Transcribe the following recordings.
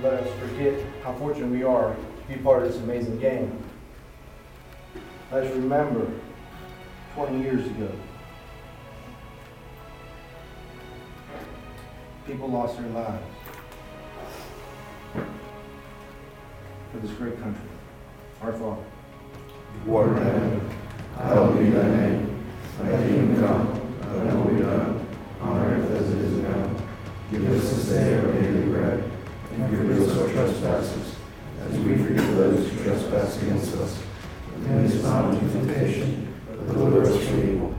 let us forget how fortunate we are to be part of this amazing game. Let us remember 20 years ago, people lost their lives for this great country. Our Father, who art in heaven, hallowed be thy name. Thy kingdom come, thy will be done, on earth as it is in heaven. Give us this day our daily bread, and forgive us our trespasses, as we forgive those who trespass against us. And lead us not into temptation, but deliver us from evil.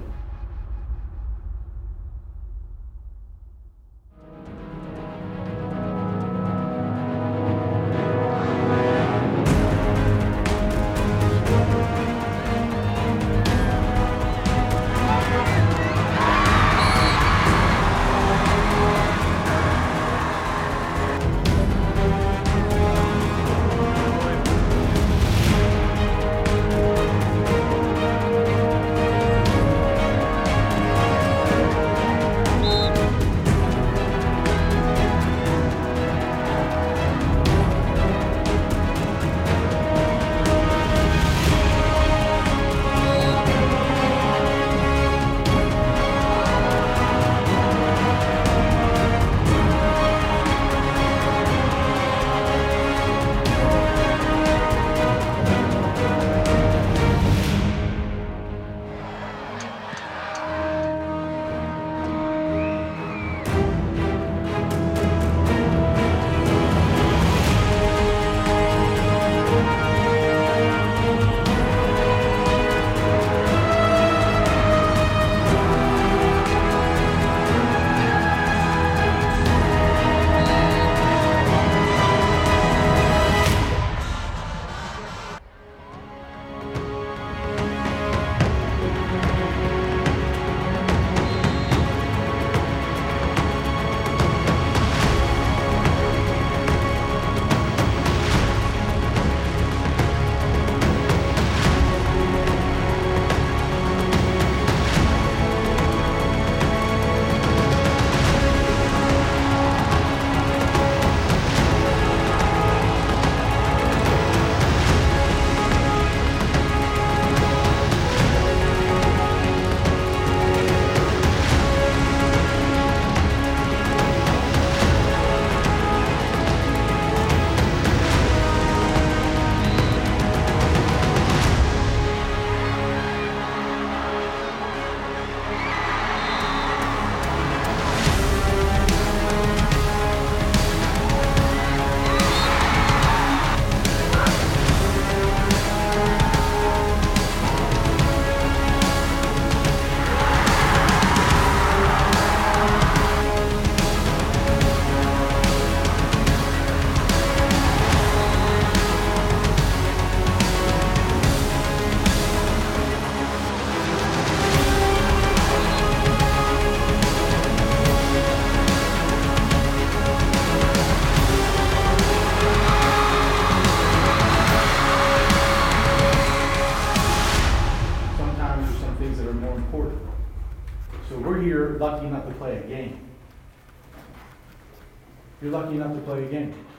So we're here lucky enough to play a game. You're lucky enough to play a game.